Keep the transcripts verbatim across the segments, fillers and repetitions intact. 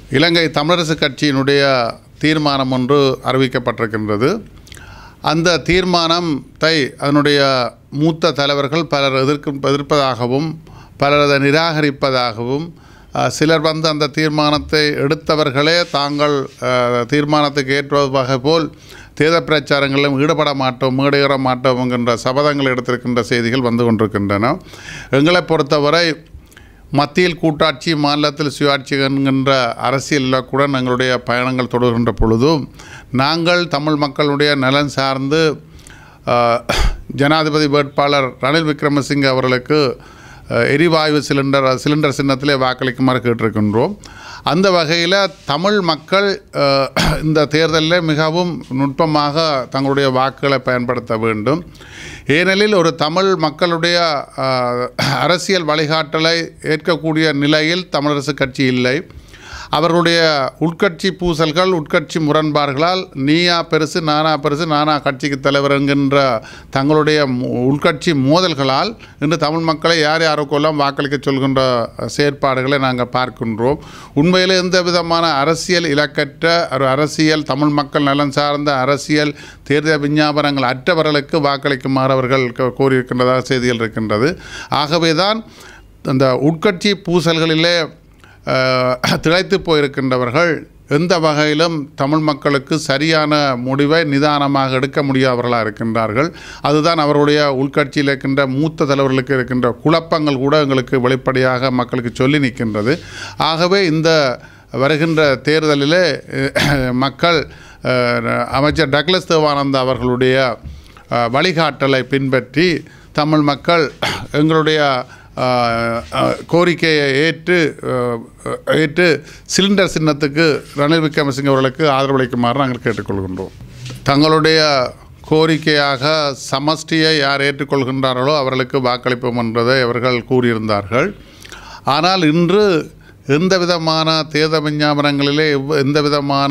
இலங்கை தமிழரசுக் கட்சியினுடைய தீர்மானம் ஒன்று அறிவிக்கப்பட்டிருக்கின்றது. அந்த தீர்மானத்தை அதனுடைய மூத்த தலைவர்கள் பலர் எதிர்க்கும் எதிர்ப்பதாகவும் பலர் அதை நிராகரிப்பதாகவும், சிலர் வந்து அந்த தீர்மானத்தை எடுத்தவர்களே தாங்கள் தீர்மானத்துக்கு ஏற்றுவது வகை போல் தேர்தல் பிரச்சாரங்களிலும் ஈடுபட மாட்டோம், மேடையேற மாட்டோம் என்கின்ற சபதங்கள் எடுத்திருக்கின்ற செய்திகள் வந்து கொண்டிருக்கின்றன. எங்களை பொறுத்தவரை மத்தியில் கூட்டாட்சி, மாநிலத்தில் சுயாட்சி என்கின்ற அரசியல் இலக்குடன் எங்களுடைய பயணங்கள் தொடர்கின்ற பொழுதும் நாங்கள் தமிழ் மக்களுடைய நலன் சார்ந்து ஜனாதிபதி வேட்பாளர் ரணில் விக்ரமசிங்கே அவர்களுக்கு எரிவாயு சிலிண்டர் சிலிண்டர் சின்னத்திலே வாக்களிக்குமாறு கேட்டிருக்கின்றோம். அந்த வகையில் தமிழ் மக்கள் இந்த தேர்தலில் மிகவும் நுட்பமாக தங்களுடைய வாக்குகளை பயன்படுத்த வேண்டும். ஏனெனில் ஒரு தமிழ் மக்களுடைய அரசியல் வழிகாட்டலை ஏற்கக்கூடிய நிலையில் தமிழரசுக் கட்சி இல்லை. அவர்களுடைய உட்கட்சி பூசல்கள், உட்கட்சி முரண்பாடுகளால் நீயா பெருசு நானா பெருசு நானா கட்சிக்கு தலைவர் என்கின்ற தங்களுடைய உட்கட்சி மோதல்களால் இன்று தமிழ் மக்களை யார் யாருக்கெல்லாம் வாக்களிக்க சொல்கின்ற செயற்பாடுகளை நாங்கள் பார்க்கின்றோம். உண்மையில் எந்த விதமான அரசியல் இலக்கற்ற ஒரு அரசியல், தமிழ் மக்கள் நலன் சார்ந்த அரசியல் தேர்தல் விஞ்ஞாபனங்கள் அற்றவர்களுக்கு வாக்களிக்குமாறு அவர்கள் கோரியிருக்கின்றதாக செய்திகள் இருக்கின்றது. ஆகவேதான் அந்த உட்கட்சி பூசல்களிலே திளைத்து போயிருக்கின்றவர்கள் எந்த வகையிலும் தமிழ் மக்களுக்கு சரியான முடிவை நிதானமாக எடுக்க முடியாதவர்களாக இருக்கின்றார்கள். அதுதான் அவருடைய உள்கட்சியில் இருக்கின்ற மூத்த தலைவர்களுக்கு இருக்கின்ற குழப்பங்கள் கூட எங்களுக்கு வெளிப்படையாக மக்களுக்கு சொல்லி நிற்கின்றது. ஆகவே இந்த வருகின்ற தேர்தலிலே மக்கள் அமைச்சர் டக்ளஸ் தேவானந்தா அவர்களுடைய வழிகாட்டலை பின்பற்றி தமிழ் மக்கள் எங்களுடைய கோரிக்கையை ஏற்று ஏற்று சிலிண்டர் சின்னத்துக்கு ரணில் விக்ரமசிங்கே அவர்களுக்கு ஆதரவளிக்குமாறு நாங்கள் கேட்டுக்கொள்கின்றோம். தங்களுடைய கோரிக்கையாக சமஷ்டியை யார் ஏற்றுக்கொள்கின்றார்களோ அவர்களுக்கு வாக்களிப்போம் என்பதை அவர்கள் கூறியிருந்தார்கள். ஆனால் இன்று எந்த விதமான தேர்தல் விஞ்ஞாபனங்களிலே எந்த விதமான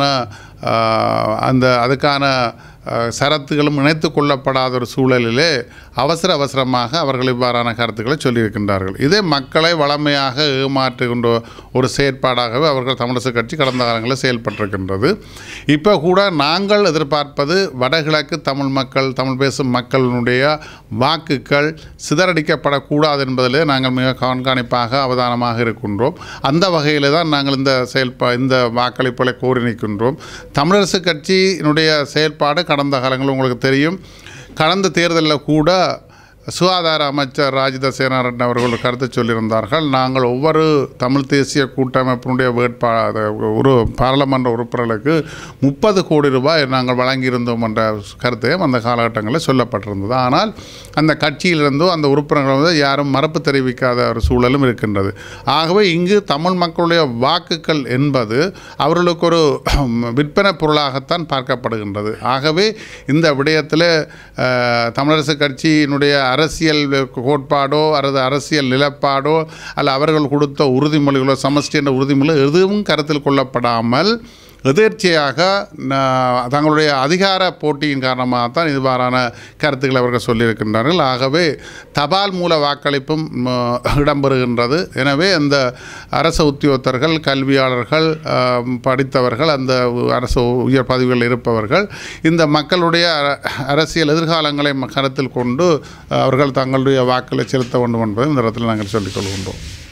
அந்த அதுக்கான சரத்துகளும் இணைத்து கொள்ளப்படாத ஒரு சூழலிலே அவசர அவசரமாக அவர்கள் இவ்வாறான கருத்துக்களை சொல்லியிருக்கின்றார்கள். இதே மக்களை வளமையாக ஏமாற்றுகின்ற ஒரு செயற்பாடாகவே அவர்கள் தமிழரசுக் கட்சி கடந்த காலங்களில் செயல்பட்டிருக்கின்றது. இப்போ கூட நாங்கள் எதிர்பார்ப்பது வடகிழக்கு தமிழ் மக்கள், தமிழ் பேசும் மக்களினுடைய வாக்குகள் சிதறடிக்கப்படக்கூடாது என்பதிலே நாங்கள் மிக கண்காணிப்பாக அவதானமாக இருக்கின்றோம். அந்த வகையில் தான் நாங்கள் இந்த செயல்பா இந்த வாக்களிப்புகளை கோரி நிற்கின்றோம். தமிழரசுக் கட்சியினுடைய செயல்பாடு கடந்த காலங்களில் உங்களுக்கு தெரியும். கடந்த தேர்தலில் கூட சுகாதார அமைச்சர் ராஜித சேனாரட்ன அவர்கள் கருத்து சொல்லியிருந்தார்கள். நாங்கள் ஒவ்வொரு தமிழ் தேசிய கூட்டமைப்பினுடைய வேட்பாளர் ஒரு பாராளுமன்ற உறுப்பினர்களுக்கு முப்பது கோடி ரூபாய் நாங்கள் வழங்கியிருந்தோம் என்ற கருத்தையும் அந்த காலகட்டங்களில் சொல்லப்பட்டிருந்தது. ஆனால் அந்த கட்சியிலிருந்தோ அந்த உறுப்பினர்கள் வந்து யாரும் மறுப்பு தெரிவிக்காத ஒரு சூழலும் இருக்கின்றது. ஆகவே இங்கு தமிழ் மக்களுடைய வாக்குகள் என்பது அவர்களுக்கு ஒரு விற்பனை பொருளாகத்தான் பார்க்கப்படுகின்றது. ஆகவே இந்த விடயத்தில் தமிழரசுக் கட்சியினுடைய அரசியல் கோட்பாடோ அல்லது அரசியல் நிலப்பாடோ அல்ல அவர்கள் கொடுத்த உறுதிமொழிகளோ சமஷ்டி என்ற உறுதிமொழி எதுவும் கருத்தில் கொள்ளப்படாமல் எதேர்ச்சியாக தங்களுடைய அதிகார போட்டியின் காரணமாக தான் இவ்வாறான கருத்துக்களை அவர்கள் சொல்லியிருக்கின்றார்கள். ஆகவே தபால் மூல வாக்களிப்பும் இடம்பெறுகின்றது. எனவே அந்த அரசு உத்தியோகத்தர்கள், கல்வியாளர்கள், படித்தவர்கள், அந்த அரசு உயர் பதவிகளில் இருப்பவர்கள் இந்த மக்களுடைய அரசியல் எதிர்காலங்களை கருத்தில் கொண்டு அவர்கள் தங்களுடைய வாக்களை செலுத்த வேண்டும் என்பதை இந்த இடத்தில் நாங்கள் சொல்லிக் கொள்கின்றோம்.